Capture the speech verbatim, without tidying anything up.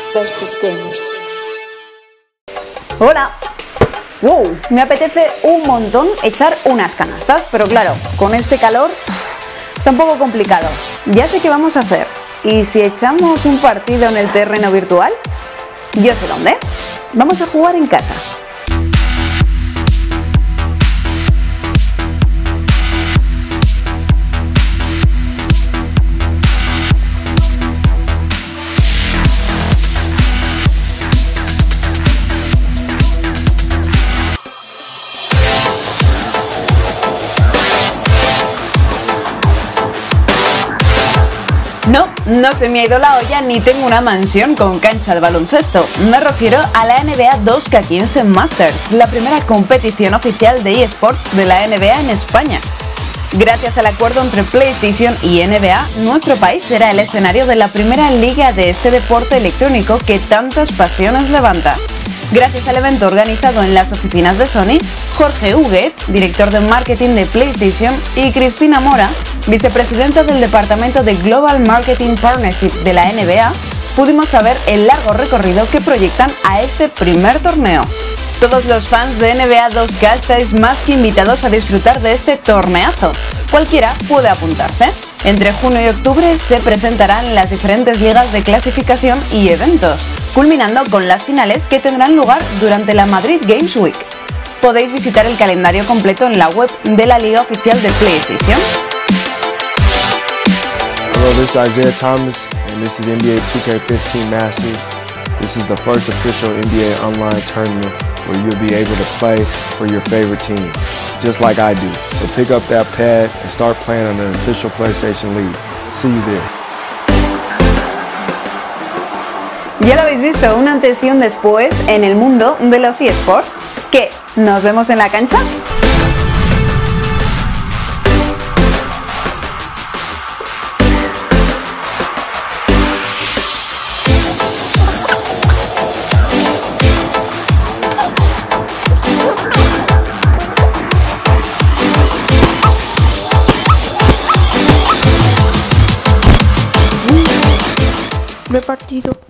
versus Gamers. Hola. Wow, me apetece un montón echar unas canastas, pero claro, con este calor está un poco complicado. Ya sé qué vamos a hacer. ¿Y si echamos un partido en el terreno virtual? Yo sé dónde. Vamos a jugar en casa. No, no se me ha ido la olla ni tengo una mansión con cancha de baloncesto. Me refiero a la N B A dos K quince Masters, la primera competición oficial de eSports de la N B A en España. Gracias al acuerdo entre PlayStation y N B A, nuestro país será el escenario de la primera liga de este deporte electrónico que tantas pasiones levanta. Gracias al evento organizado en las oficinas de Sony, Jorge Huguet, director de marketing de PlayStation, y Cristina Mora, vicepresidenta del departamento de Global Marketing Partnership de la N B A, pudimos saber el largo recorrido que proyectan a este primer torneo. Todos los fans de N B A dos K estáis más que invitados a disfrutar de este torneazo. Cualquiera puede apuntarse. Entre junio y octubre se presentarán las diferentes ligas de clasificación y eventos, culminando con las finales que tendrán lugar durante la Madrid Games Week. Podéis visitar el calendario completo en la web de la liga oficial de PlayStation. Hello, this is Isaiah Thomas, and this is N B A two K fifteen Masters. This is the first official N B A online tournament where you'll be able to play for your favorite team, just like I do. So pick up that pad and start playing on the official PlayStation League. See you there. Ya lo habéis visto, un antes y un después en el mundo de los eSports. ¿Qué? ¿Nos vemos en la cancha? Repartido.